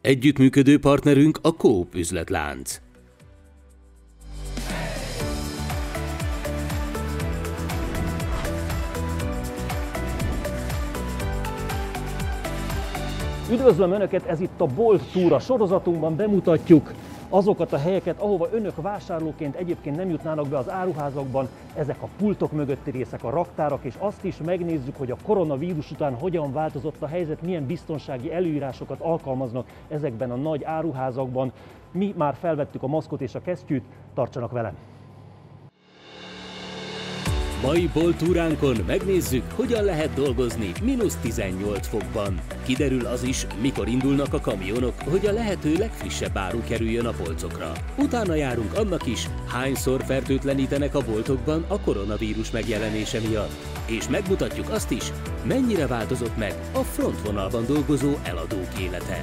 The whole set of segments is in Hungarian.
Együttműködő partnerünk a Coop üzletlánc. Üdvözlöm Önöket, ez itt a Bolt Tour. A sorozatunkban bemutatjuk azokat a helyeket, ahova Önök vásárlóként egyébként nem jutnának be az áruházakban. Ezek a pultok mögötti részek, a raktárak, és azt is megnézzük, hogy a koronavírus után hogyan változott a helyzet, milyen biztonsági előírásokat alkalmaznak ezekben a nagy áruházakban. Mi már felvettük a maszkot és a kesztyűt, tartsanak velem! Mai Bolt túránkon megnézzük, hogyan lehet dolgozni -18 fokban. Kiderül az is, mikor indulnak a kamionok, hogy a lehető legfrissebb áru kerüljön a polcokra. Utána járunk annak is, hányszor fertőtlenítenek a boltokban a koronavírus megjelenése miatt. És megmutatjuk azt is, mennyire változott meg a frontvonalban dolgozó eladók élete.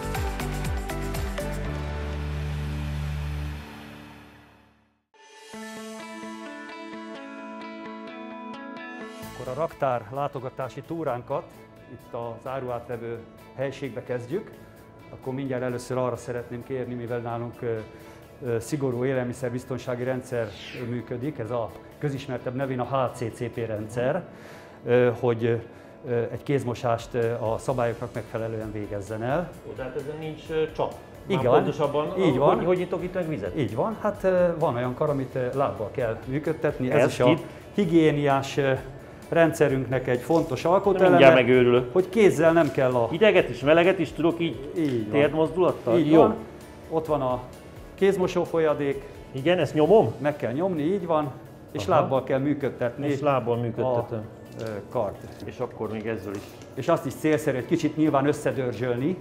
A raktár látogatási túránkat itt az áruátvevő helységbe kezdjük, akkor mindjárt először arra szeretném kérni, mivel nálunk szigorú élelmiszerbiztonsági rendszer működik, ez a közismertebb nevén a HACCP rendszer, hogy egy kézmosást a szabályoknak megfelelően végezzen el. Tehát ezen nincs csap. Igen, pontosabban, így van. Hogy nyitok itt meg vizet? Így van, hát van olyan kar, amit lábbal kell működtetni, ez is a higiéniás rendszerünknek egy fontos alkoteleme, megőrülök. Hogy kézzel nem kell a... Hideget is, meleget is tudok így térdmozdulattal? Így van. Ott van a kézmosó folyadék. Igen, ezt nyomom? Meg kell nyomni, így van. És lábbal kell működtetni. És lábbal működtetem. A kart. És akkor még ezzel is. És azt is célszerű, egy kicsit nyilván összedörzsölni,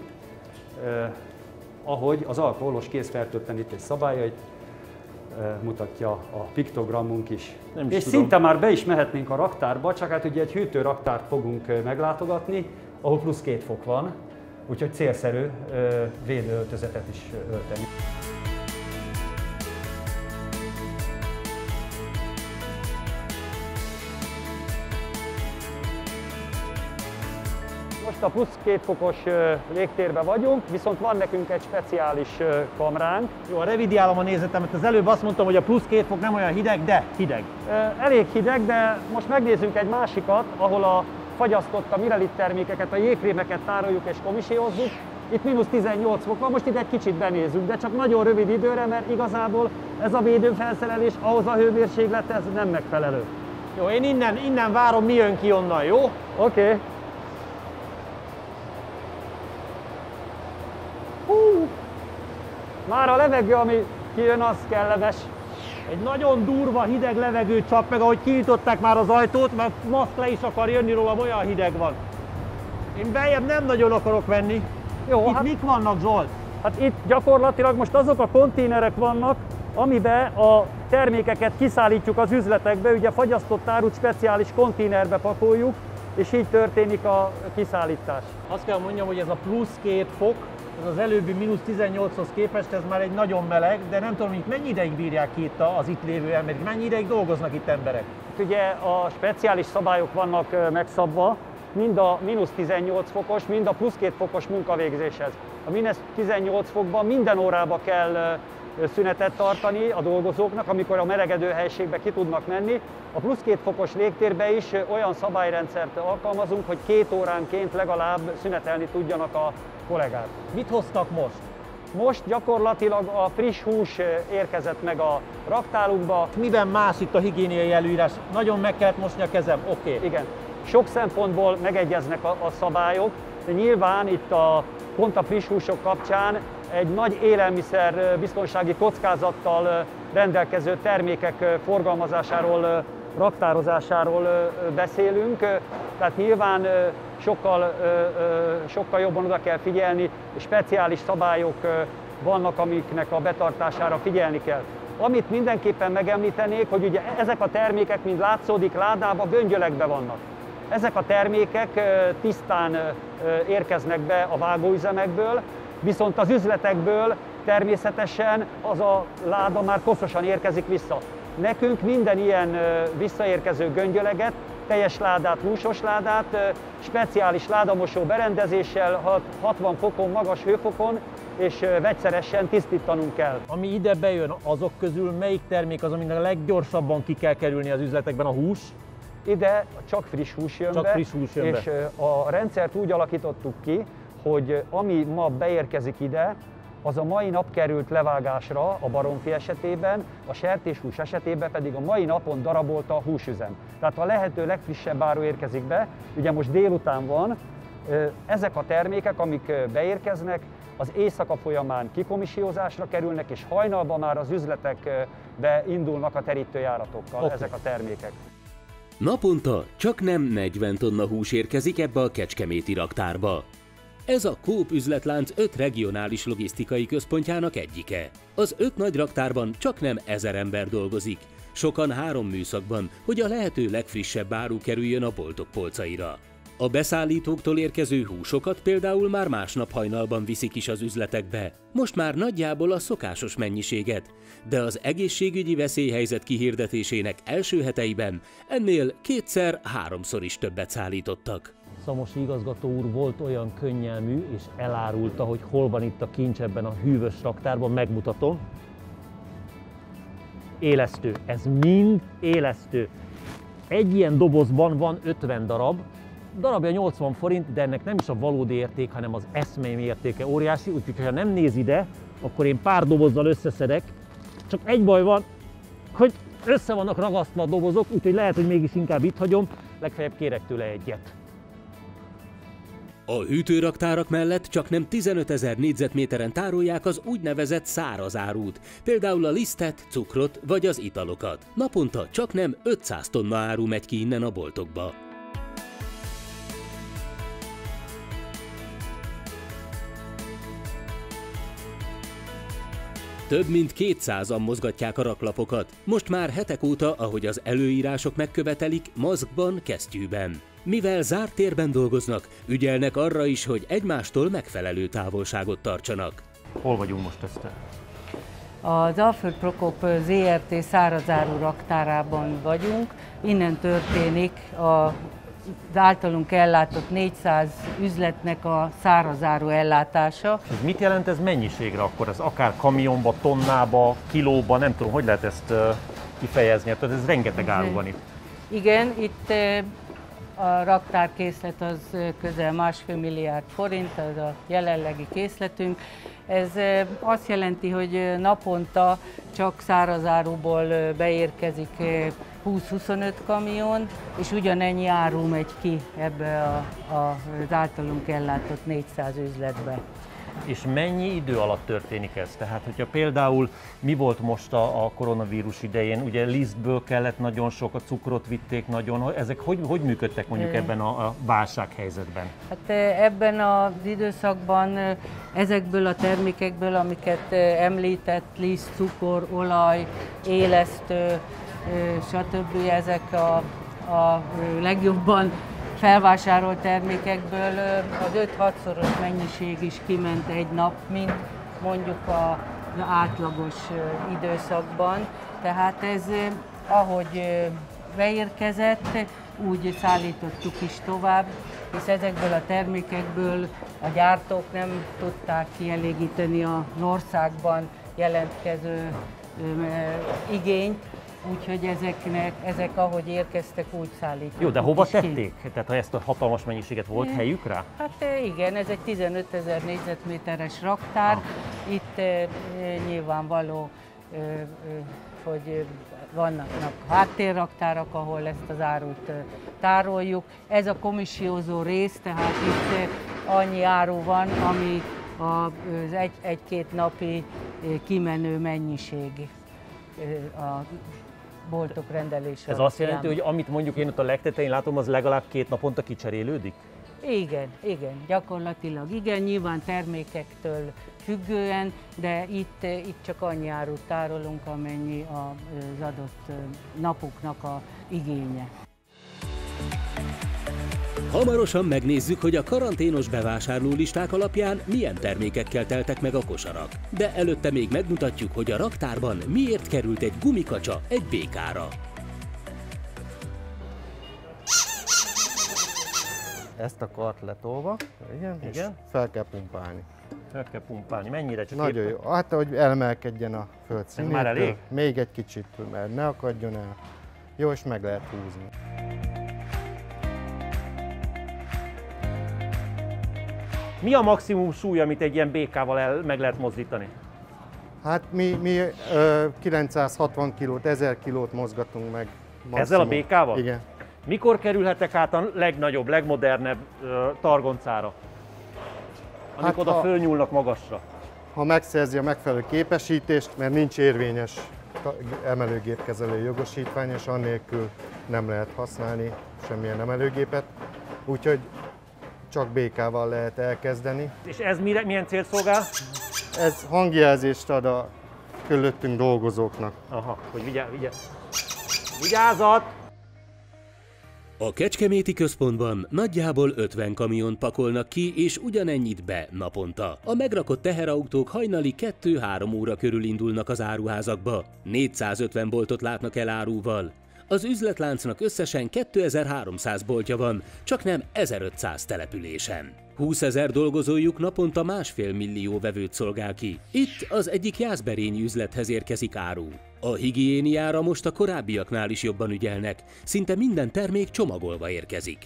ahogy az alkoholos kézfertőtlenítés szabályait mutatja a piktogramunk is. És szinte már be is mehetnénk a raktárba, csak hát ugye egy hűtőraktárt fogunk meglátogatni, ahol plusz 2 fok van, úgyhogy célszerű védőöltözetet is ölteni. Most a plusz 2 fokos légtérben vagyunk, viszont van nekünk egy speciális kamránk. Jó, revidiálom a nézetemet. Az előbb azt mondtam, hogy a plusz 2 fok nem olyan hideg, de hideg. Elég hideg, de most megnézzünk egy másikat, ahol a fagyasztott, a Mirelit termékeket, a jégkrémeket tároljuk és komiséhozzuk. Itt -18 fok van, most ide egy kicsit benézünk, de csak nagyon rövid időre, mert igazából ez a védőfelszerelés ahhoz a hőmérséklethez nem megfelelő. Jó, én innen várom, mi jön ki onnan, jó? Oké. Már a levegő, ami kijön, az kellemes. Egy nagyon durva, hideg levegő csap meg, ahogy kinyitották már az ajtót, mert maszk le is akar jönni rólam, olyan hideg van. Én beljebb nem nagyon akarok menni. Jó, itt mik vannak, Zsolt? Hát itt gyakorlatilag most azok a konténerek vannak, amiben a termékeket kiszállítjuk az üzletekbe, ugye fagyasztott árut speciális konténerbe pakoljuk, és így történik a kiszállítás. Azt kell mondjam, hogy ez a plusz 2 fok, ez az előbbi -18-hoz képest, ez már egy nagyon meleg, de nem tudom, hogy mennyi ideig bírják ki itt az itt lévő emberek, mennyi ideig dolgoznak itt emberek? Ugye a speciális szabályok vannak megszabva, mind a -18 fokos, mind a plusz 2 fokos munkavégzéshez. A -18 fokban minden órába kell szünetet tartani a dolgozóknak, amikor a melegedő helységbe ki tudnak menni. A plusz 2 fokos légtérbe is olyan szabályrendszert alkalmazunk, hogy 2 óránként legalább szünetelni tudjanak a kollégák. Mit hoztak most? Most gyakorlatilag a friss hús érkezett meg a raktárunkba. Miben más itt a higiéniai előírás? Nagyon meg kellett mosni a kezem, oké. Igen. Sok szempontból megegyeznek a szabályok, de nyilván itt pont a friss húsok kapcsán egy nagy élelmiszer biztonsági kockázattal rendelkező termékek forgalmazásáról, raktározásáról beszélünk, tehát nyilván sokkal jobban oda kell figyelni, és speciális szabályok vannak, amiknek a betartására figyelni kell. Amit mindenképpen megemlítenék, hogy ugye ezek a termékek, mint látszódik, ládában, göngyölekben vannak. Ezek a termékek tisztán érkeznek be a vágóüzemekből, viszont az üzletekből természetesen az a láda már koszosan érkezik vissza. Nekünk minden ilyen visszaérkező göngyöleget teljes ládát, húsos ládát, speciális ládamosó berendezéssel, 60 fokon, magas hőfokon, és vegyszeresen tisztítanunk kell. Ami ide bejön, azok közül melyik termék az, aminek a leggyorsabban ki kell kerülni az üzletekben? A hús? Ide csak friss hús jön Csak be, friss hús jön és be. a rendszert úgy alakítottuk ki, hogy ami ma beérkezik ide, az a mai nap került levágásra a baromfi esetében, a sertéshús esetében pedig a mai napon darabolta a húsüzem. Tehát a lehető legfrissebb áru érkezik be, ugye most délután van, ezek a termékek, amik beérkeznek, az éjszaka folyamán kikomisíozásra kerülnek, és hajnalban már az üzletekbe indulnak a terítőjáratokkal ezek a termékek. Naponta csak nem 40 tonna hús érkezik ebbe a kecskeméti raktárba. Ez a Coop üzletlánc 5 regionális logisztikai központjának egyike. Az 5 nagy raktárban csak nem 1000 ember dolgozik, sokan 3 műszakban, hogy a lehető legfrissebb áru kerüljön a boltok polcaira. A beszállítóktól érkező húsokat például már másnap hajnalban viszik is az üzletekbe, most már nagyjából a szokásos mennyiséget, de az egészségügyi veszélyhelyzet kihirdetésének első heteiben ennél 2-3-szor is többet szállítottak. Szamosi igazgató úr volt olyan könnyelmű, és elárulta, hogy hol van itt a kincs ebben a hűvös raktárban, megmutatom. Élesztő, ez mind élesztő. Egy ilyen dobozban van 50 darab, darabja 80 forint, de ennek nem is a valódi érték, hanem az eszmei értéke óriási, úgyhogy ha nem néz ide, akkor én pár dobozzal összeszedek. Csak egy baj van, hogy össze vannak ragasztva a dobozok, úgyhogy lehet, hogy mégis inkább itt hagyom, legfeljebb kérek tőle egyet. A hűtőraktárak mellett csak nem 15 000 négyzetméteren tárolják az úgynevezett száraz árut, például a lisztet, cukrot vagy az italokat. Naponta csak nem 500 tonna áru megy ki innen a boltokba. Több mint 200-an mozgatják a raklapokat, most már hetek óta, ahogy az előírások megkövetelik, maszkban, kesztyűben. Mivel zárt térben dolgoznak, ügyelnek arra is, hogy egymástól megfelelő távolságot tartsanak. Hol vagyunk most, Eszter? Az Alföld Prokop ZRT szárazáru raktárában vagyunk. Innen történik az általunk ellátott 400 üzletnek a szárazáru ellátása. Ez mit jelent ez mennyiségre akkor? Ez akár kamionba, tonnába, kilóba, nem tudom, hogy lehet ezt kifejezni? Tehát ez rengeteg áru van itt. Igen, itt a raktárkészlet az közel 1,5 milliárd forint, az a jelenlegi készletünk. Ez azt jelenti, hogy naponta csak szárazáruból beérkezik 20-25 kamion, és ugyanennyi áru megy ki ebbe az általunk ellátott 400 üzletbe. És mennyi idő alatt történik ez? Tehát, hogyha például mi volt most a koronavírus idején, ugye lisztből kellett nagyon sok, a cukrot vitték nagyon, ezek hogy működtek mondjuk ebben a válsághelyzetben? Hát ebben az időszakban ezekből a termékekből, amiket említett, liszt, cukor, olaj, élesztő, stb. Ezek a legjobban felvásárolt termékekből az 5-6-szoros mennyiség is kiment egy nap, mint mondjuk az átlagos időszakban. Tehát ez, ahogy beérkezett, úgy szállítottuk is tovább, hisz ezekből a termékekből a gyártók nem tudták kielégíteni az országban jelentkező igényt, úgyhogy ezek ahogy érkeztek, úgy szállítottuk. Jó, de hova tették? Tehát ha ezt a hatalmas mennyiséget volt helyük rá? Hát igen, ez egy 15 000 négyzetméteres raktár. Itt nyilvánvaló, hogy vannak háttérraktárak, ahol ezt az árut tároljuk. Ez a komissiózó rész, tehát itt annyi áru van, ami az egy-két napi kimenő mennyiség a boltok rendelése. Ez azt jelenti, hogy amit mondjuk én ott a legtetején látom, az legalább 2 naponta kicserélődik? Igen, gyakorlatilag igen, nyilván termékektől függően, de itt csak annyi árut tárolunk, amennyi az adott napoknak a igénye. Hamarosan megnézzük, hogy a karanténos bevásárlólisták alapján milyen termékekkel teltek meg a kosarak. De előtte még megmutatjuk, hogy a raktárban miért került egy gumikacsa egy békára. ezt a kart letolva, igen. És fel kell pumpálni. Fel kell pumpálni. Mennyire? Csak nagyon jó. Hát, hogy elemelkedjen a földszínétől. Ez már elég? Még egy kicsit, mert ne akadjon el. Jó, és meg lehet húzni. Mi a maximum súly, amit egy ilyen békával meg lehet mozdítani? Hát mi 960 kilót, 1000 kilót mozgatunk meg. Maximum. Ezzel a békával? Igen. Mikor kerülhetek át a legnagyobb, legmodernebb targoncára? Amikor oda fölnyúlnak magasra. Ha megszerzi a megfelelő képesítést, mert nincs érvényes emelőgépkezelő jogosítvány, és annélkül nem lehet használni semmilyen emelőgépet. Úgyhogy csak békával lehet elkezdeni. És ez milyen célt szolgál? Ez hangjelzést ad a körülöttünk dolgozóknak. Aha, hogy vigyázat! A Kecskeméti központban nagyjából 50 kamiont pakolnak ki, és ugyanennyit be naponta. A megrakott teherautók hajnali 2-3 óra körül indulnak az áruházakba. 450 boltot látnak el árúval. Az üzletláncnak összesen 2300 boltja van, csak nem 1500 településen. 20 000 dolgozójuk naponta 1,5 millió vevőt szolgál ki. Itt az egyik jászberényi üzlethez érkezik áru. A higiéniára most a korábbiaknál is jobban ügyelnek, szinte minden termék csomagolva érkezik.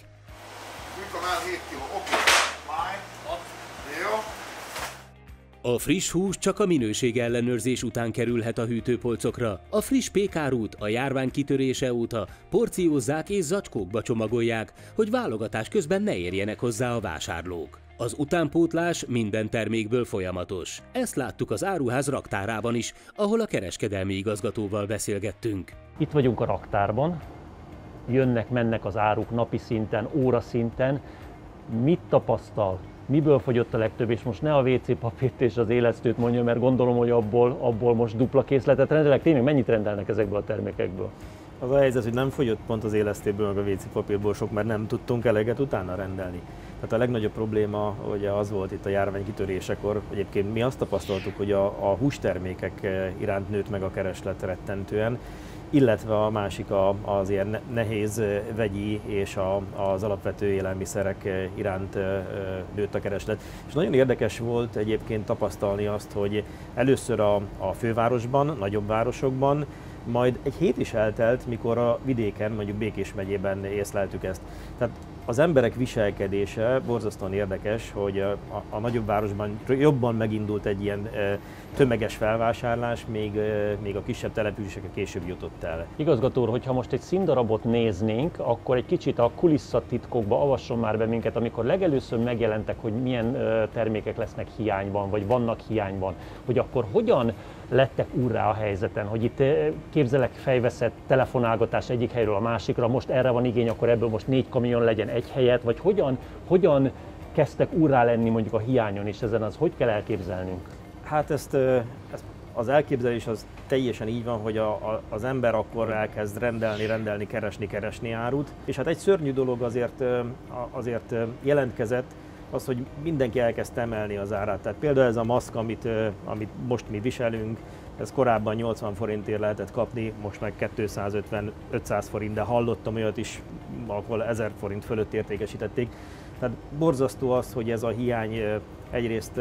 A friss hús csak a minőségellenőrzés után kerülhet a hűtőpolcokra. A friss pékárút a járvány kitörése óta porciózzák és zacskókba csomagolják, hogy válogatás közben ne érjenek hozzá a vásárlók. Az utánpótlás minden termékből folyamatos. Ezt láttuk az áruház raktárában is, ahol a kereskedelmi igazgatóval beszélgettünk. Itt vagyunk a raktárban, jönnek-mennek az áruk napi szinten, óraszinten. Mit tapasztal? Miből fogyott a legtöbb, és most ne a WC papírt és az élesztőt mondja, mert gondolom, hogy abból most dupla készletet rendelek. Tényleg mennyit rendelnek ezekből a termékekből? Az a helyzet, hogy nem fogyott pont az élesztőből, meg a WC papírból sok, mert nem tudtunk eleget utána rendelni. Tehát a legnagyobb probléma ugye az volt itt a járvány kitörésekor, egyébként mi azt tapasztaltuk, hogy a hústermékek iránt nőtt meg a kereslet rettentően, illetve a másik az ilyen nehéz vegyi és az alapvető élelmiszerek iránt nőtt a kereslet. És nagyon érdekes volt egyébként tapasztalni azt, hogy először a fővárosban, nagyobb városokban, majd egy hét is eltelt, mikor a vidéken, mondjuk Békés megyében észleltük ezt. Tehát az emberek viselkedése borzasztóan érdekes, hogy a nagyobb városban jobban megindult egy ilyen tömeges felvásárlás, még a kisebb településekre később jutott el. Igazgató úr, hogyha most egy színdarabot néznénk, akkor egy kicsit a kulisszatitkokba avasson már be minket, amikor legelőször megjelentek, hogy milyen termékek lesznek hiányban, vagy vannak hiányban, hogy akkor hogyan lettek úrrá a helyzeten, hogy itt képzelek fejveszett telefonálgatás egyik helyről a másikra, most erre van igény, akkor ebből most 4 kamion legyen egy helyet, vagy hogyan kezdtek úrrá lenni mondjuk a hiányon, és ezen az hogy kell elképzelnünk? Hát ezt az elképzelés az teljesen így van, hogy az ember akkor elkezd rendelni, keresni árut, és hát egy szörnyű dolog azért jelentkezett, az, hogy mindenki elkezdte emelni az árát. Tehát például ez a maszk, amit most mi viselünk, ez korábban 80 forintért lehetett kapni, most meg 250-500 forint, de hallottam olyat is, ahol 1000 forint fölött értékesítették. Tehát borzasztó az, hogy ez a hiány egyrészt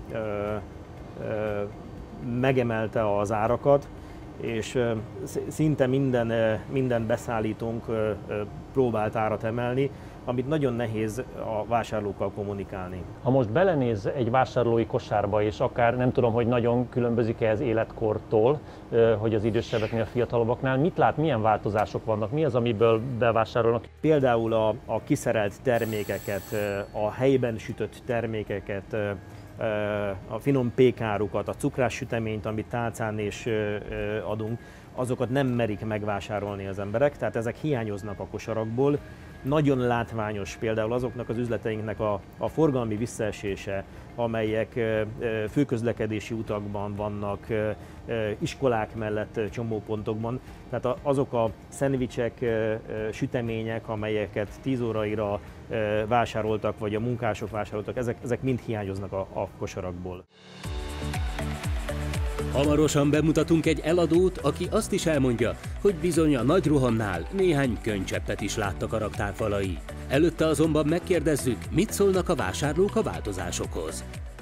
megemelte az árakat, és szinte minden beszállítónk próbált árat emelni, amit nagyon nehéz a vásárlókkal kommunikálni. Ha most belenéz egy vásárlói kosárba, és akár nem tudom, hogy nagyon különbözik-e ez életkortól, hogy az idősebbeknél, fiatalabbaknál, mit lát, milyen változások vannak, mi az, amiből bevásárolnak? Például a kiszerelt termékeket, a helyben sütött termékeket, a finom pékárukat, a cukrássüteményt, amit tálcán is adunk, azokat nem merik megvásárolni az emberek, tehát ezek hiányoznak a kosarakból. Nagyon látványos például azoknak az üzleteinknek a forgalmi visszaesése, amelyek főközlekedési utakban vannak, iskolák mellett csomópontokban. Tehát azok a szendvicsek, sütemények, amelyeket 10 óraira vásároltak, vagy a munkások vásároltak, ezek mind hiányoznak a kosarakból. Hamarosan bemutatunk egy eladót, aki azt is elmondja, hogy bizony a nagy rohamnál néhány könycseppet is láttak a raktárfalai. Előtte azonban megkérdezzük, mit szólnak a vásárlók a változásokhoz.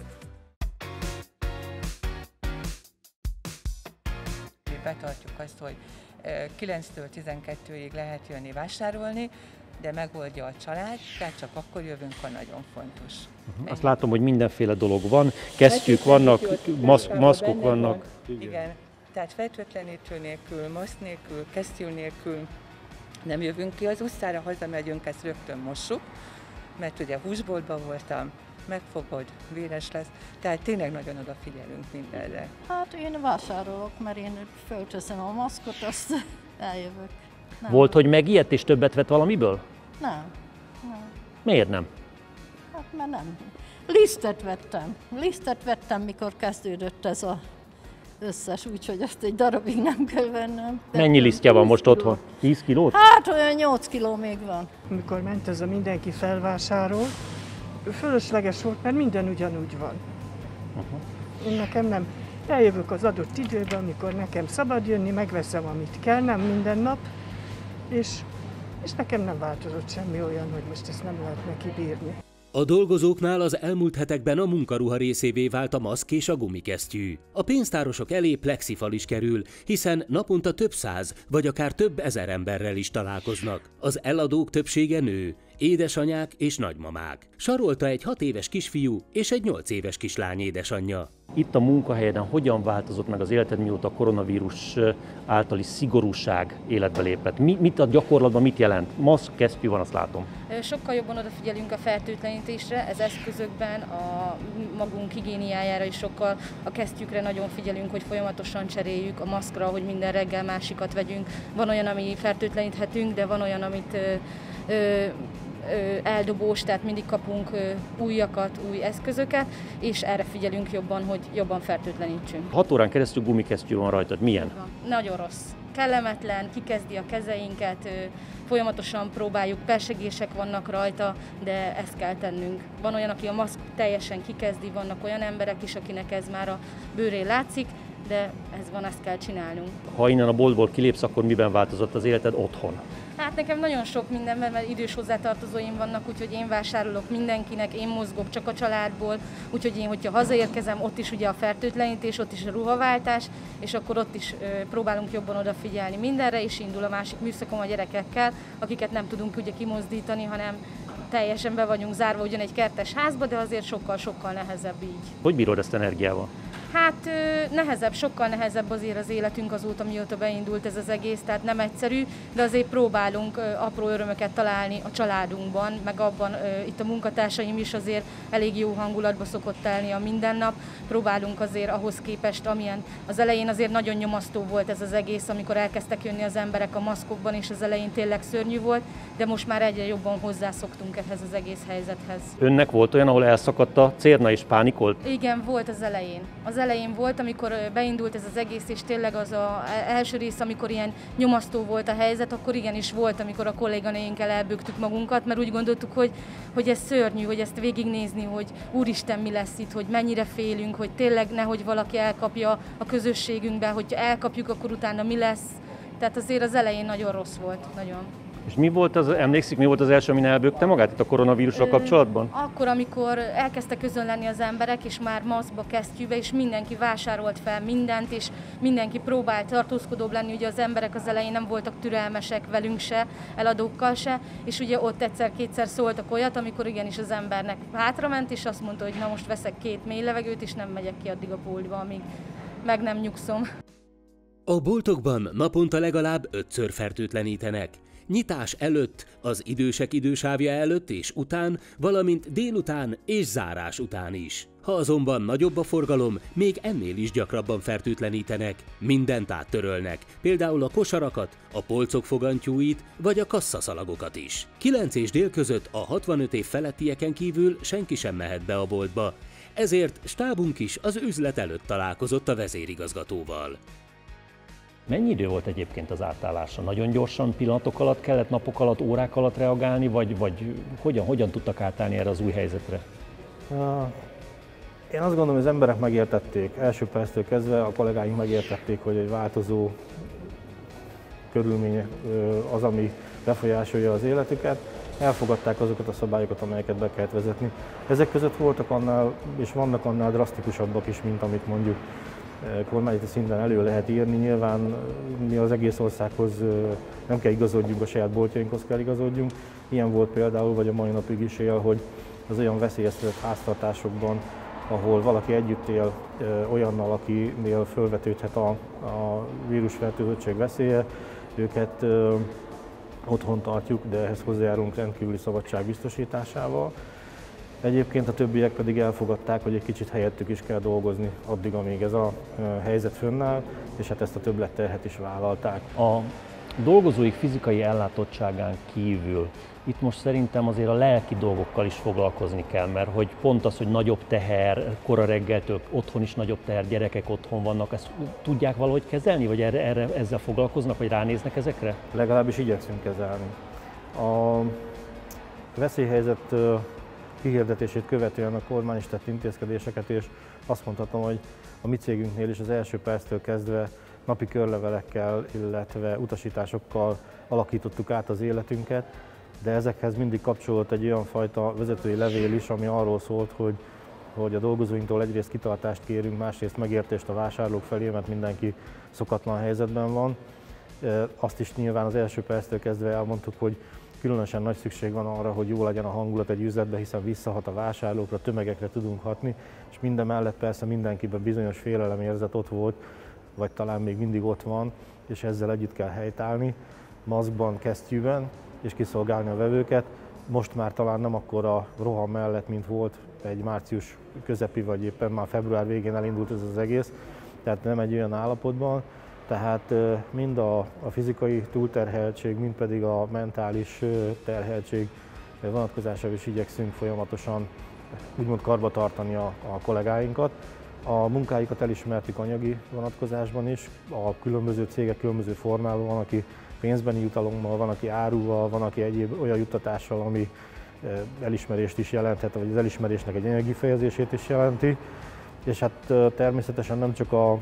Betartjuk azt, hogy 9-től 12-ig lehet jönni vásárolni, de megoldja a család, tehát csak akkor jövünk, ha nagyon fontos. Azt látom, hogy mindenféle dolog van, kesztyűk vannak, maszkok vannak. Igen, tehát fertőtlenítő nélkül, maszk nélkül, kesztyű nélkül nem jövünk ki az utcára, hazamegyünk, ezt rögtön mossuk, mert ugye húsboltban voltam, megfogod, véres lesz, tehát tényleg nagyon odafigyelünk mindenre. Hát én vásárolok, mert én fölteszem a maszkot, azt eljövök. Nem. Volt, hogy megijedt és többet vett valamiből? Nem. Miért nem? Hát mert nem. Lisztet vettem, mikor kezdődött ez az összes, úgyhogy azt egy darabig nem kell vennem. Mennyi lisztje van most otthon? 10 kilót? Hát olyan 8 kiló még van. Amikor ment ez a mindenki felvásárol, fölösleges volt, mert minden ugyanúgy van. Én nekem nem. Eljövök az adott időben, amikor nekem szabad jönni, megveszem, amit kell, nem minden nap, és nekem nem változott semmi olyan, hogy most ezt nem lehet neki bírni. A dolgozóknál az elmúlt hetekben a munkaruha részévé vált a maszk és a gumikesztyű. A pénztárosok elé plexifal is kerül, hiszen naponta több száz vagy akár több ezer emberrel is találkoznak. Az eladók többsége nő, édesanyák és nagymamák. Sarolta egy 6 éves kisfiú és egy 8 éves kislány édesanyja. Itt a munkahelyeden hogyan változott meg az életed, mióta a koronavírus általi szigorúság életbe lépett? Mit a gyakorlatban mit jelent? Maszk, kesztyű van, azt látom. Sokkal jobban odafigyelünk a fertőtlenítésre, ez eszközökben, a magunk higiéniájára is sokkal, a kesztyűkre nagyon figyelünk, hogy folyamatosan cseréljük, a maszkra, hogy minden reggel másikat vegyünk. Van olyan, ami fertőtleníthetünk, de van olyan, amit eldobós, tehát mindig kapunk újakat, új eszközöket, és erre figyelünk jobban, hogy jobban fertőtlenítsünk. 6 órán keresztül gumikesztyű van rajtad. Milyen? Nagyon rossz. Kellemetlen, kikezdi a kezeinket, folyamatosan próbáljuk, persegések vannak rajta, de ezt kell tennünk. Van olyan, aki a maszk teljesen kikezdi, vannak olyan emberek is, akinek ez már a bőrén látszik, de ez van, ezt kell csinálnunk. Ha innen a boltból kilépsz, akkor miben változott az életed otthon? Hát nekem nagyon sok mindenben, mert idős hozzátartozóim vannak, úgyhogy én vásárolok mindenkinek, én mozgok csak a családból, úgyhogy én, hogyha hazaérkezem, ott is ugye a fertőtlenítés, ott is a ruhaváltás, és akkor ott is próbálunk jobban odafigyelni mindenre, és indul a másik műszakom a gyerekekkel, akiket nem tudunk ugye kimozdítani, hanem teljesen be vagyunk zárva ugyan egy kertes házba, de azért sokkal-sokkal nehezebb így. Hogy bírod ezt energiával? Hát nehezebb, sokkal nehezebb azért az életünk azóta, mióta beindult ez az egész, tehát nem egyszerű, de azért próbálunk apró örömöket találni a családunkban, meg abban itt a munkatársaim is azért elég jó hangulatba szokott telni a mindennap. Próbálunk azért ahhoz képest, amilyen az elején azért nagyon nyomasztó volt ez az egész, amikor elkezdtek jönni az emberek a maszkokban, és az elején tényleg szörnyű volt, de most már egyre jobban hozzászoktunk ehhez az egész helyzethez. Önnek volt olyan, ahol elszakadt a cérna és pánikolt? Igen, volt az elején. Az elején volt, amikor beindult ez az egész, és tényleg az első rész, amikor ilyen nyomasztó volt a helyzet, akkor igenis volt, amikor a kolléganőinkkel elbögtük magunkat, mert úgy gondoltuk, hogy ez szörnyű, hogy ezt végignézni, hogy úristen, mi lesz itt, hogy mennyire félünk, hogy tényleg nehogy valaki elkapja a közösségünkbe, hogy elkapjuk, akkor utána mi lesz. Tehát azért az elején nagyon rossz volt, nagyon. És mi volt emlékszik, mi volt az első, amin elbökte magát itt a koronavírussal kapcsolatban? Akkor, amikor elkezdtek közön lenni az emberek, és már maszkba, kesztyűbe, és mindenki vásárolt fel mindent, és mindenki próbált tartózkodóbb lenni, ugye az emberek az elején nem voltak türelmesek velünk se, eladókkal se, és ugye ott egyszer-kétszer szóltak olyat, amikor igenis az embernek hátrament, és azt mondta, hogy na most veszek 2 mély levegőt, és nem megyek ki addig a boltba, amíg meg nem nyugszom. A boltokban naponta legalább 5-ször fertőtlenítenek. Nyitás előtt, az idősek idősávja előtt és után, valamint délután és zárás után is. Ha azonban nagyobb a forgalom, még ennél is gyakrabban fertőtlenítenek. Mindent áttörölnek, például a kosarakat, a polcok fogantyúit vagy a kasszaszalagokat is. 9 és dél között a 65 év felettieken kívül senki sem mehet be a boltba. Ezért stábunk is az üzlet előtt találkozott a vezérigazgatóval. Mennyi idő volt egyébként az átállása? Nagyon gyorsan, pillanatok alatt kellett, napok alatt, órák alatt reagálni, vagy hogyan tudtak átállni erre az új helyzetre? Én azt gondolom, hogy az emberek megértették, első perctől kezdve a kollégáink megértették, hogy egy változó körülmény az, ami befolyásolja az életüket, elfogadták azokat a szabályokat, amelyeket be kellett vezetni. Ezek között voltak annál, és vannak annál drasztikusabbak is, mint amit mondjuk kormányzati szinten elő lehet írni. Nyilván mi az egész országhoz nem kell igazodjunk, a saját boltjainkhoz kell igazodjunk. Ilyen volt például, vagy a mai napig is él, hogy az olyan veszélyeztetett háztartásokban, ahol valaki együtt él olyannal, akinél felvetődhet a vírusfertőzöttség veszélye, őket otthon tartjuk, de ehhez hozzájárulunk rendkívüli szabadság biztosításával. Egyébként a többiek pedig elfogadták, hogy egy kicsit helyettük is kell dolgozni addig, amíg ez a helyzet fönnáll, és hát ezt a többletterhet is vállalták. A dolgozóik fizikai ellátottságán kívül itt most szerintem azért a lelki dolgokkal is foglalkozni kell, mert hogy pont az, hogy nagyobb teher, kora reggeltől otthon is nagyobb teher, gyerekek otthon vannak, ezt tudják valahogy kezelni, vagy ezzel foglalkoznak, vagy ránéznek ezekre? Legalábbis igyekszünk kezelni. A veszélyhelyzet kihirdetését követően a kormány is tett intézkedéseket, és azt mondhatom, hogy a mi cégünknél is az első perctől kezdve napi körlevelekkel, illetve utasításokkal alakítottuk át az életünket, de ezekhez mindig kapcsolódott egy olyan fajta vezetői levél is, ami arról szólt, hogy a dolgozóinktól egyrészt kitartást kérünk, másrészt megértést a vásárlók felé, mert mindenki szokatlan helyzetben van. Azt is nyilván az első perctől kezdve elmondtuk, hogy különösen nagy szükség van arra, hogy jó legyen a hangulat egy üzletben, hiszen visszahat a vásárlókra, tömegekre tudunk hatni, és minden mellett persze mindenkiben bizonyos félelemérzet ott volt, vagy talán még mindig ott van, és ezzel együtt kell helytállni, maszkban, kesztyűben, és kiszolgálni a vevőket. Most már talán nem akkora roham mellett, mint volt egy március közepi, vagy éppen már február végén elindult ez az egész, tehát nem egy olyan állapotban. Tehát mind a fizikai túlterheltség, mind pedig a mentális terheltség vonatkozásával is igyekszünk folyamatosan úgymond karba tartani a kollégáinkat. A munkáikat elismertük anyagi vonatkozásban is, a különböző cégek különböző formában, van, aki pénzbeni jutalommal, van, aki áruval, van, aki egyéb olyan juttatással, ami elismerést is jelenthet, vagy az elismerésnek egy anyagi fejezését is jelenti. És hát természetesen nem csak a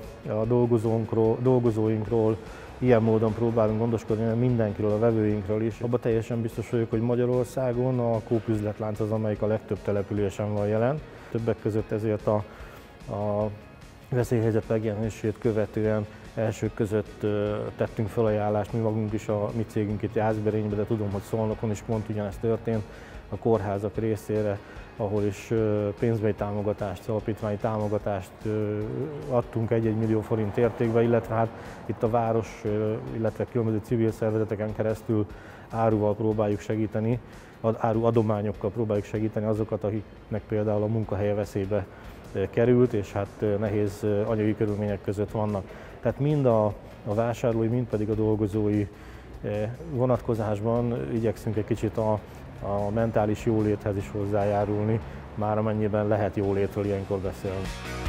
dolgozóinkról ilyen módon próbálunk gondoskodni, hanem mindenkiről, a vevőinkről is. Abban teljesen biztos vagyok, hogy Magyarországon a Coop üzletlánc az, amelyik a legtöbb településen van jelen. Többek között ezért a veszélyhelyzet megjelenését követően elsők között tettünk felajánlást, mi magunk is, a mi cégünk itt Jászberényben, de tudom, hogy Szolnokon is pont ugyanezt történt, a kórházak részére, ahol is pénzbeli támogatást, alapítványi támogatást adtunk 1-1 millió forint értékben, illetve hát itt a város, illetve különböző civil szervezeteken keresztül áruval próbáljuk segíteni, áru adományokkal próbáljuk segíteni azokat, akiknek például a munkahelye veszélybe került, és hát nehéz anyagi körülmények között vannak. Tehát mind a vásárlói, mind pedig a dolgozói vonatkozásban igyekszünk egy kicsit a mentális jóléthez is hozzájárulni, már amennyiben lehet jólétről ilyenkor beszélni.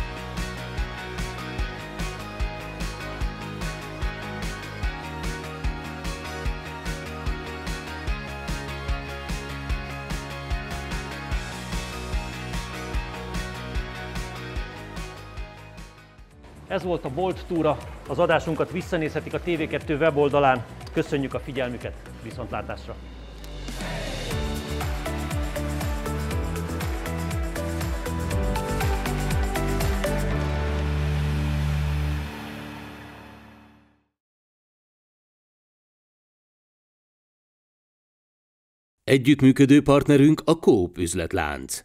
Ez volt a Bolt túra, az adásunkat visszanézhetik a TV2 weboldalán. Köszönjük a figyelmüket, viszontlátásra! Együttműködő partnerünk a Coop üzletlánc.